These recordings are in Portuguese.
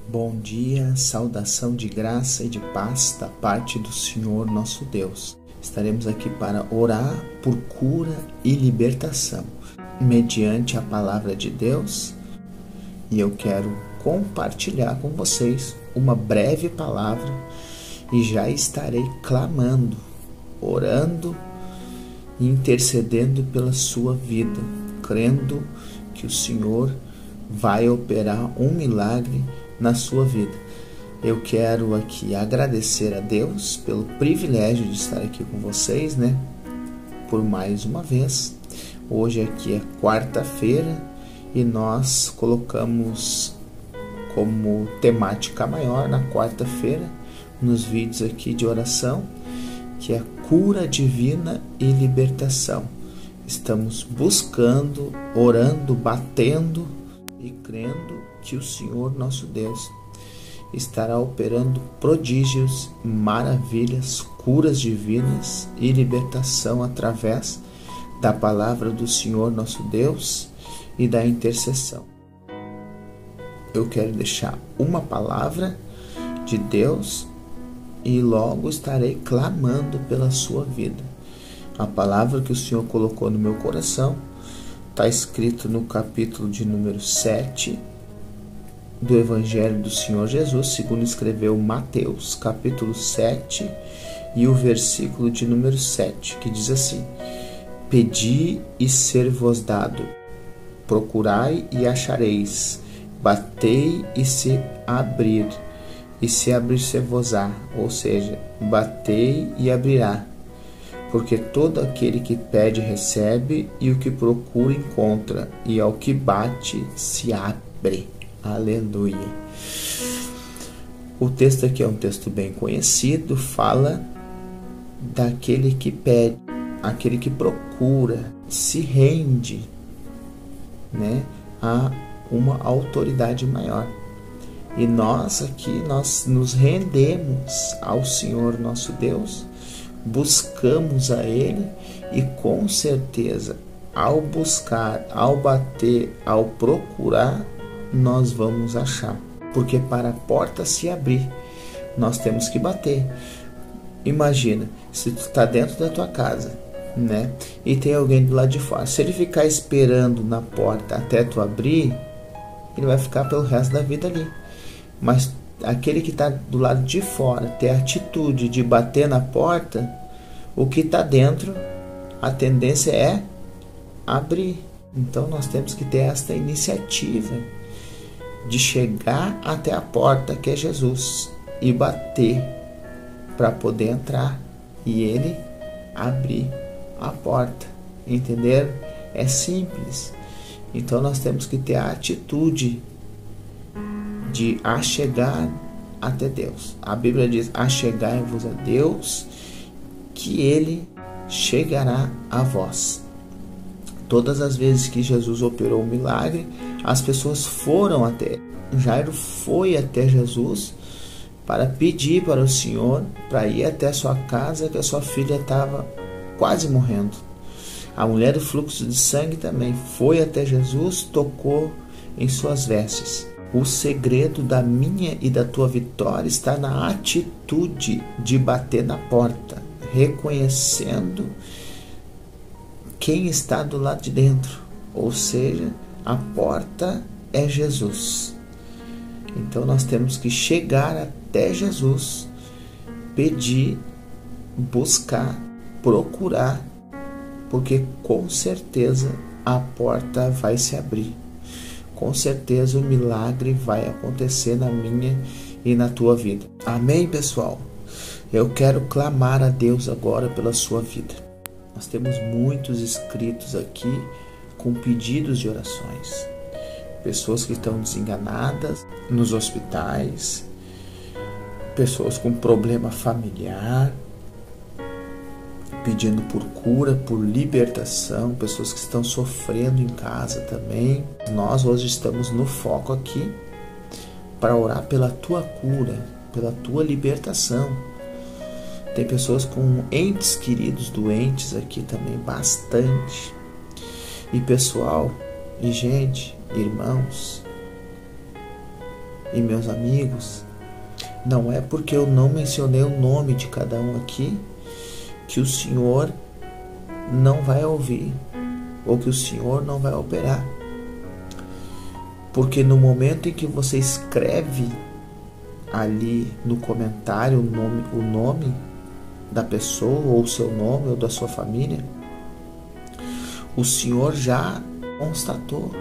Bom dia, saudação de graça e de paz da parte do Senhor nosso Deus. Estaremos aqui para orar por cura e libertação, mediante a palavra de Deus. E eu quero compartilhar com vocês uma breve palavra e já estarei clamando, orando e intercedendo pela sua vida, crendo que o Senhor vai operar um milagre na sua vida. Eu quero aqui agradecer a Deus pelo privilégio de estar aqui com vocês, por mais uma vez. Hoje aqui é quarta-feira e nós colocamos como temática maior na quarta-feira, nos vídeos aqui de oração, que é cura divina e libertação. Estamos buscando, orando, batendo e crendo que o Senhor nosso Deus estará operando prodígios, maravilhas, curas divinas e libertação através da palavra do Senhor nosso Deus e da intercessão. Eu quero deixar uma palavra de Deus e logo estarei clamando pela sua vida. A palavra que o Senhor colocou no meu coração está escrito no capítulo de número 7 do Evangelho do Senhor Jesus, segundo escreveu Mateus, capítulo 7 e o versículo de número 7, que diz assim: Pedi e ser-vos dado, procurai e achareis, batei e se abrir, e se abrir-se-vos-á, ou seja, batei e abrirá. Porque todo aquele que pede recebe, e o que procura encontra, e ao que bate se abre. Aleluia. O texto aqui é um texto bem conhecido, fala daquele que pede, aquele que procura, se rende, a uma autoridade maior. E nós aqui, nós nos rendemos ao Senhor nosso Deus, buscamos a Ele e com certeza, ao buscar, ao bater, ao procurar, nós vamos achar. Porque para a porta se abrir, nós temos que bater. Imagina, se tu está dentro da tua casa, e tem alguém do lado de fora. Se ele ficar esperando na porta até tu abrir, ele vai ficar pelo resto da vida ali. Mas aquele que está do lado de fora ter a atitude de bater na porta, o que está dentro, a tendência é abrir. Então nós temos que ter esta iniciativa de chegar até a porta, que é Jesus, e bater para poder entrar e ele abrir a porta. Entenderam? É simples. Então nós temos que ter a atitude de achegar até Deus. A Bíblia diz: achegai-vos a Deus, que Ele chegará a vós. Todas as vezes que Jesus operou um milagre, as pessoas foram até. Jairo foi até Jesus para pedir para o Senhor, para ir até a sua casa, que a sua filha estava quase morrendo. A mulher do fluxo de sangue também foi até Jesus, tocou em suas vestes. O segredo da minha e da tua vitória está na atitude de bater na porta, reconhecendo quem está do lado de dentro, ou seja, a porta é Jesus. Então nós temos que chegar até Jesus, pedir, buscar, procurar, porque com certeza a porta vai se abrir. Com certeza o milagre vai acontecer na minha e na tua vida. Amém, pessoal? Eu quero clamar a Deus agora pela sua vida. Nós temos muitos inscritos aqui com pedidos de orações. Pessoas que estão desenganadas nos hospitais, pessoas com problema familiar, pedindo por cura, por libertação, pessoas que estão sofrendo em casa também. Nós hoje estamos no foco aqui para orar pela tua cura, pela tua libertação. Tem pessoas com entes queridos doentes aqui também, bastante. E pessoal, e gente, irmãos, e meus amigos, não é porque eu não mencionei o nome de cada um aqui que o Senhor não vai ouvir ou que o Senhor não vai operar. Porque no momento em que você escreve ali no comentário o nome da pessoa, ou o seu nome, ou da sua família, o Senhor já constatou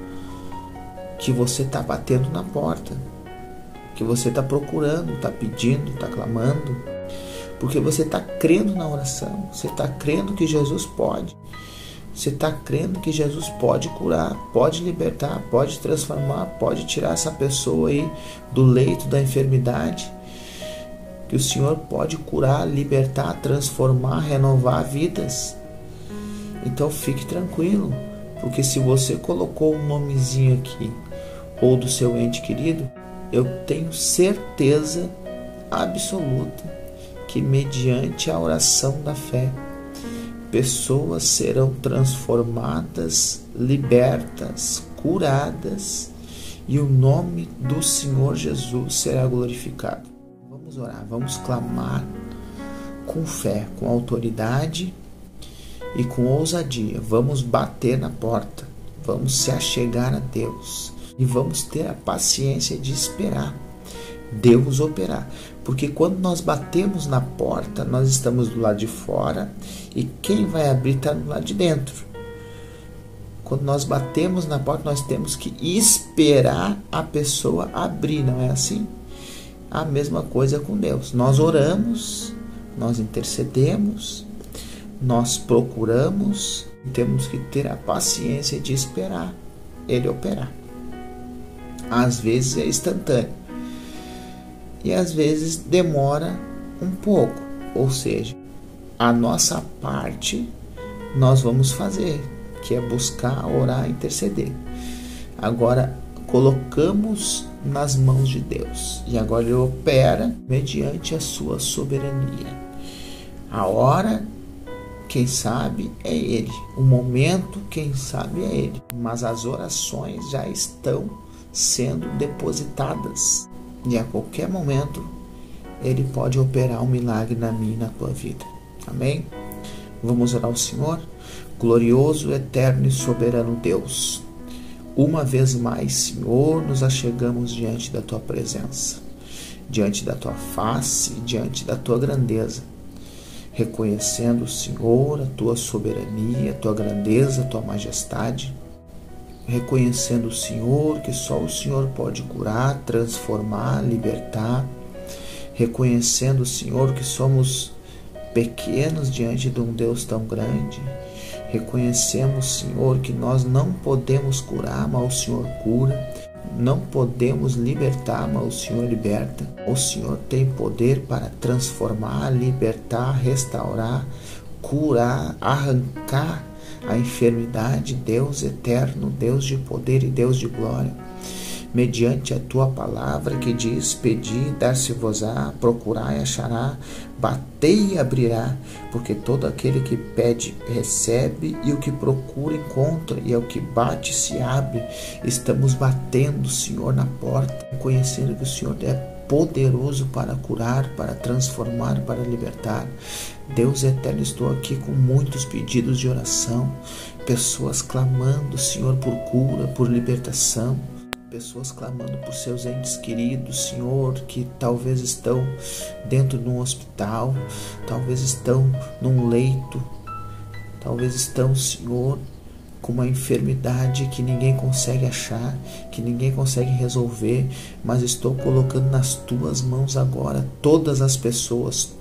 que você está batendo na porta, que você está procurando, está pedindo, está clamando, porque você está crendo na oração, você está crendo que Jesus pode, você está crendo que Jesus pode curar, pode libertar, pode transformar, pode tirar essa pessoa aí do leito da enfermidade, que o Senhor pode curar, libertar, transformar, renovar vidas. Então fique tranquilo, porque se você colocou um nomezinho aqui, ou do seu ente querido, eu tenho certeza absoluta que mediante a oração da fé, pessoas serão transformadas, libertas, curadas, e o nome do Senhor Jesus será glorificado. Vamos orar, vamos clamar com fé, com autoridade e com ousadia. Vamos bater na porta, vamos se achegar a Deus e vamos ter a paciência de esperar Deus operar, porque quando nós batemos na porta, nós estamos do lado de fora e quem vai abrir está do lado de dentro. Quando nós batemos na porta, nós temos que esperar a pessoa abrir, não é assim? A mesma coisa com Deus. Nós oramos, nós intercedemos, nós procuramos, temos que ter a paciência de esperar Ele operar. Às vezes é instantâneo e às vezes demora um pouco, ou seja, a nossa parte nós vamos fazer, que é buscar, orar, interceder. Agora colocamos nas mãos de Deus e agora Ele opera mediante a sua soberania. A hora, quem sabe, é Ele. O momento, quem sabe, é Ele. Mas as orações já estão sendo depositadas e a qualquer momento Ele pode operar um milagre na minha e na tua vida. Amém? Vamos orar ao Senhor. Glorioso, eterno e soberano Deus, uma vez mais, Senhor, nos achegamos diante da Tua presença, diante da Tua face, diante da Tua grandeza, reconhecendo, Senhor, a Tua soberania, a Tua grandeza, a Tua majestade, reconhecendo, Senhor, que só o Senhor pode curar, transformar, libertar, reconhecendo, Senhor, que somos pequenos diante de um Deus tão grande. Reconhecemos, Senhor, que nós não podemos curar, mas o Senhor cura. Não podemos libertar, mas o Senhor liberta. O Senhor tem poder para transformar, libertar, restaurar, curar, arrancar a enfermidade. Deus eterno, Deus de poder e Deus de glória. Mediante a Tua palavra que diz: pedi, dar-se-vos-á, procurai, achará, batei e abrirá, porque todo aquele que pede recebe, e o que procura encontra, e ao que bate se abre. Estamos batendo, Senhor, na porta, conhecendo que o Senhor é poderoso para curar, para transformar, para libertar. Deus eterno, estou aqui com muitos pedidos de oração, pessoas clamando, Senhor, por cura, por libertação, pessoas clamando por seus entes queridos, Senhor, que talvez estão dentro de um hospital, talvez estão num leito, talvez estão, Senhor, com uma enfermidade que ninguém consegue achar, que ninguém consegue resolver, mas estou colocando nas Tuas mãos agora todas as pessoas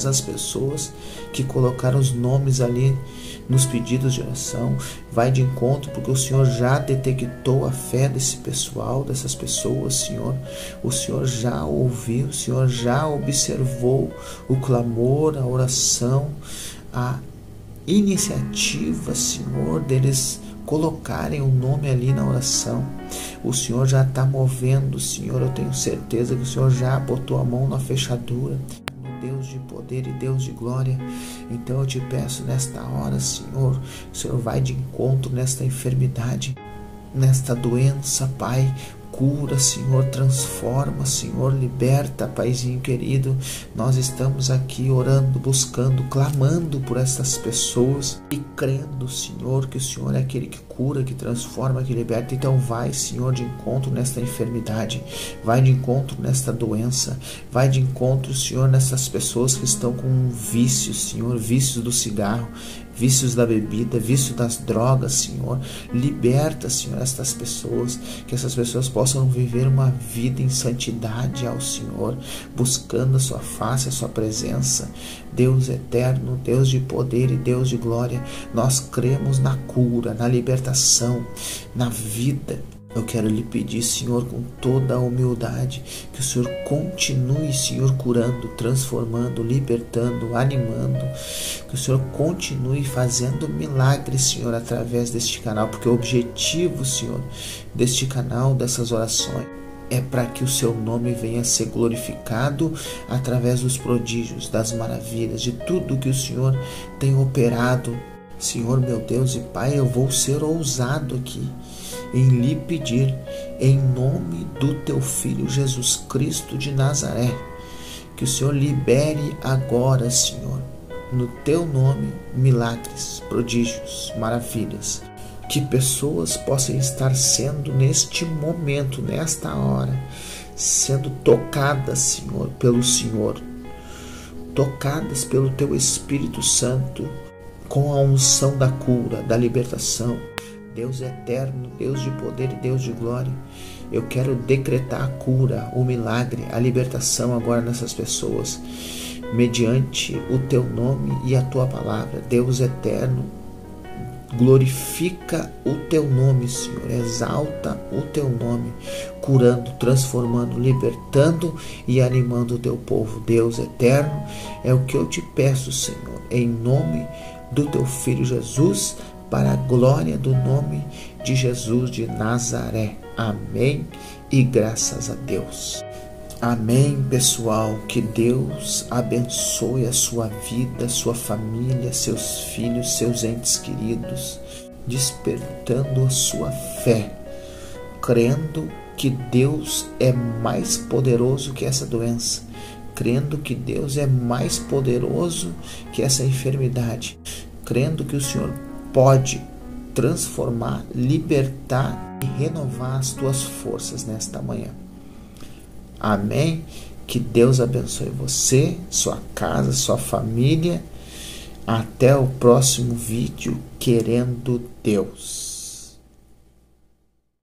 que colocaram os nomes ali nos pedidos de oração. Vai de encontro, porque o Senhor já detectou a fé desse pessoal, dessas pessoas, Senhor. O Senhor já ouviu, o Senhor já observou o clamor, a oração, a iniciativa, Senhor, deles colocarem o nome ali na oração. O Senhor já está movendo, Senhor. Eu tenho certeza que o Senhor já botou a mão na fechadura. Deus de poder e Deus de glória. Então eu te peço nesta hora, Senhor, o Senhor vai de encontro nesta enfermidade, nesta doença, Pai. cura, Senhor, transforma, Senhor, liberta, Paizinho querido. Nós estamos aqui orando, buscando, clamando por essas pessoas e crendo, Senhor, que o Senhor é aquele que cura, que transforma, que liberta. Então vai, Senhor, de encontro nesta enfermidade, vai de encontro nesta doença, vai de encontro, Senhor, nessas pessoas que estão com vícios, Senhor, vícios do cigarro, vícios da bebida, vício das drogas, Senhor. Liberta, Senhor, estas pessoas, que essas pessoas possam viver uma vida em santidade ao Senhor, buscando a sua face, a sua presença. Deus eterno, Deus de poder e Deus de glória, nós cremos na cura, na libertação, na vida. Eu quero lhe pedir, Senhor, com toda a humildade, que o Senhor continue, Senhor, curando, transformando, libertando, animando, que o Senhor continue fazendo milagres, Senhor, através deste canal, porque o objetivo, Senhor, deste canal, dessas orações, é para que o seu nome venha a ser glorificado através dos prodígios, das maravilhas, de tudo que o Senhor tem operado. Senhor, meu Deus e Pai, eu vou ser ousado aqui em lhe pedir, em nome do teu Filho Jesus Cristo de Nazaré, que o Senhor libere agora, Senhor, no teu nome, milagres, prodígios, maravilhas, que pessoas possam estar sendo neste momento, nesta hora, sendo tocadas, Senhor, pelo Senhor, tocadas pelo teu Espírito Santo, com a unção da cura, da libertação. Deus eterno, Deus de poder e Deus de glória, eu quero decretar a cura, o milagre, a libertação agora nessas pessoas, mediante o teu nome e a tua palavra. Deus eterno, glorifica o teu nome, Senhor, exalta o teu nome, curando, transformando, libertando e animando o teu povo. Deus eterno, é o que eu te peço, Senhor, em nome do teu Filho Jesus, para a glória do nome de Jesus de Nazaré. Amém e graças a Deus. Amém, pessoal. Que Deus abençoe a sua vida, sua família, seus filhos, seus entes queridos, despertando a sua fé, crendo que Deus é mais poderoso que essa doença, crendo que Deus é mais poderoso que essa enfermidade, crendo que o Senhor pode transformar, libertar e renovar as tuas forças nesta manhã. Amém? Que Deus abençoe você, sua casa, sua família. Até o próximo vídeo, querendo Deus.